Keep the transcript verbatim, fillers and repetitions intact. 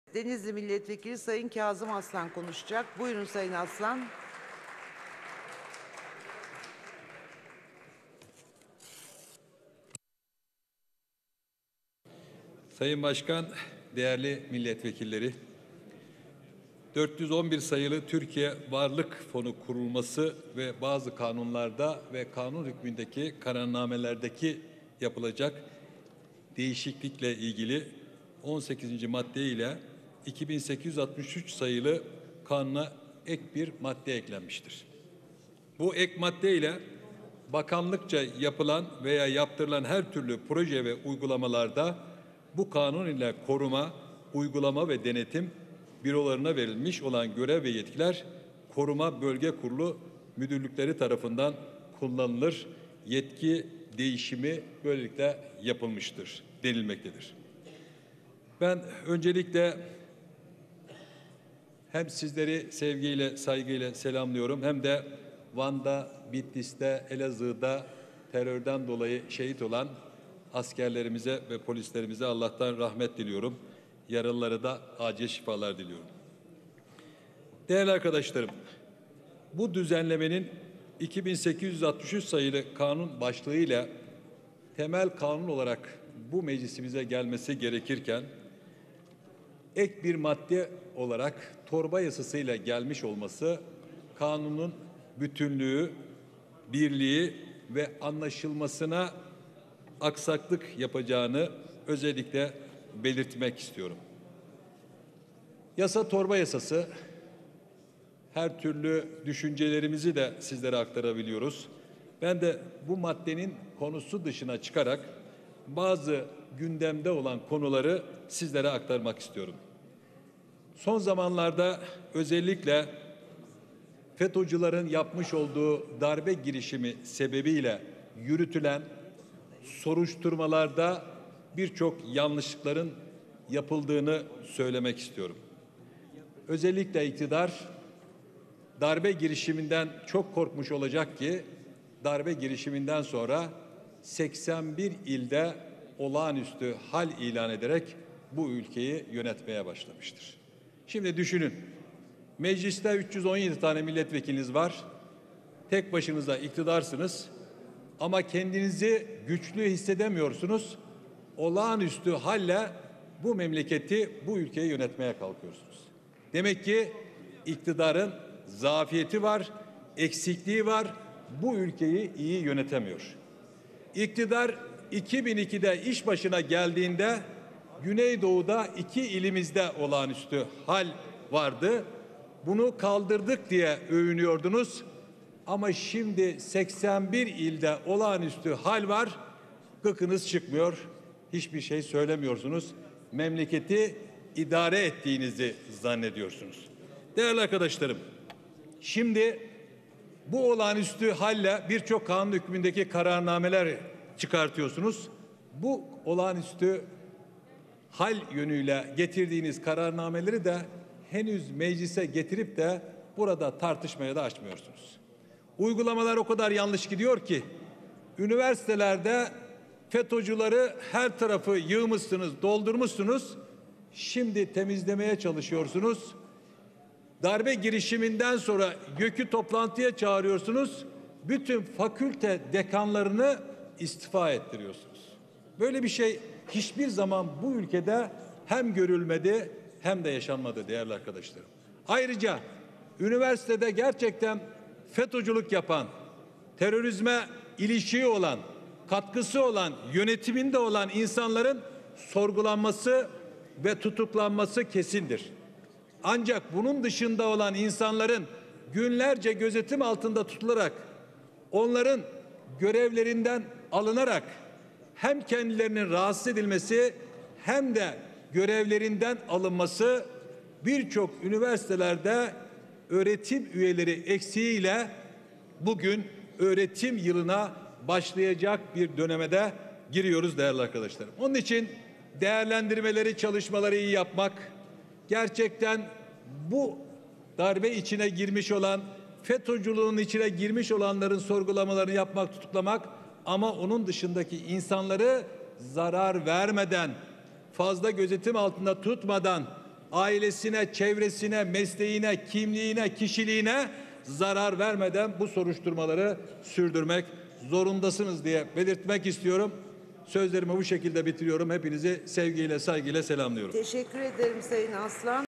Denizli Milletvekili Sayın Kazım Aslan konuşacak. Buyurun Sayın Aslan. Sayın Başkan, değerli milletvekilleri, dört yüz on bir sayılı Türkiye Varlık Fonu kurulması ve bazı kanunlarda ve kanun hükmündeki kararnamelerdeki yapılacak değişiklikle ilgili on sekizinci madde ile iki bin sekiz yüz altmış üç sayılı kanuna ek bir madde eklenmiştir. Bu ek madde ile bakanlıkça yapılan veya yaptırılan her türlü proje ve uygulamalarda bu kanun ile koruma, uygulama ve denetim bürolarına verilmiş olan görev ve yetkiler Koruma Bölge Kurulu müdürlükleri tarafından kullanılır. Yetki değişimi böylelikle yapılmıştır denilmektedir. Ben öncelikle hem sizleri sevgiyle, saygıyla selamlıyorum hem de Van'da, Bitlis'te, Elazığ'da terörden dolayı şehit olan askerlerimize ve polislerimize Allah'tan rahmet diliyorum. Yaralılara da acil şifalar diliyorum. Değerli arkadaşlarım, bu düzenlemenin iki bin sekiz yüz altmış üç sayılı kanun başlığıyla temel kanun olarak bu meclisimize gelmesi gerekirken ek bir madde olarak torba yasasıyla gelmiş olması kanunun bütünlüğü, birliği ve anlaşılmasına aksaklık yapacağını özellikle belirtmek istiyorum. Yasa torba yasası, her türlü düşüncelerimizi de sizlere aktarabiliyoruz. Ben de bu maddenin konusu dışına çıkarak bazı gündemde olan konuları sizlere aktarmak istiyorum. Son zamanlarda özellikle FETÖ'cülerin yapmış olduğu darbe girişimi sebebiyle yürütülen soruşturmalarda birçok yanlışlıkların yapıldığını söylemek istiyorum. Özellikle iktidar darbe girişiminden çok korkmuş olacak ki darbe girişiminden sonra seksen bir ilde olağanüstü hal ilan ederek bu ülkeyi yönetmeye başlamıştır. Şimdi düşünün, mecliste üç yüz on yedi tane milletvekiliniz var, tek başınıza iktidarsınız ama kendinizi güçlü hissedemiyorsunuz, olağanüstü halle bu memleketi, bu ülkeyi yönetmeye kalkıyorsunuz. Demek ki iktidarın zafiyeti var, eksikliği var, bu ülkeyi iyi yönetemiyor. İktidar iki bin ikide iş başına geldiğinde Güneydoğu'da iki ilimizde olağanüstü hal vardı. Bunu kaldırdık diye övünüyordunuz. Ama şimdi seksen bir ilde olağanüstü hal var. Gıkınız çıkmıyor. Hiçbir şey söylemiyorsunuz. Memleketi idare ettiğinizi zannediyorsunuz. Değerli arkadaşlarım, şimdi bu olağanüstü halle birçok kanun hükmündeki kararnameler çıkartıyorsunuz. Bu olağanüstü hal yönüyle getirdiğiniz kararnameleri de henüz meclise getirip de burada tartışmaya da açmıyorsunuz. Uygulamalar o kadar yanlış gidiyor ki üniversitelerde FETÖ'cüleri her tarafı yığmışsınız, doldurmuşsunuz. Şimdi temizlemeye çalışıyorsunuz. Darbe girişiminden sonra YÖK'ü toplantıya çağırıyorsunuz. Bütün fakülte dekanlarını istifa ettiriyorsunuz. Böyle bir şey hiçbir zaman bu ülkede hem görülmedi hem de yaşanmadı değerli arkadaşlarım. Ayrıca üniversitede gerçekten FETÖ'cülük yapan, terörizme ilişiği olan, katkısı olan, yönetiminde olan insanların sorgulanması ve tutuklanması kesindir. Ancak bunun dışında olan insanların günlerce gözetim altında tutularak, onların görevlerinden alınarak hem kendilerinin rahatsız edilmesi hem de görevlerinden alınması birçok üniversitelerde öğretim üyeleri eksiğiyle bugün öğretim yılına başlayacak bir döneme de giriyoruz değerli arkadaşlarım. Onun için değerlendirmeleri, çalışmaları iyi yapmak, gerçekten bu darbe içine girmiş olan, FETÖ'cülüğün içine girmiş olanların sorgulamalarını yapmak, tutuklamak ama onun dışındaki insanları zarar vermeden, fazla gözetim altında tutmadan, ailesine, çevresine, mesleğine, kimliğine, kişiliğine zarar vermeden bu soruşturmaları sürdürmek zorundasınız diye belirtmek istiyorum. Sözlerimi bu şekilde bitiriyorum. Hepinizi sevgiyle, saygıyla selamlıyorum. Teşekkür ederim Sayın Aslan.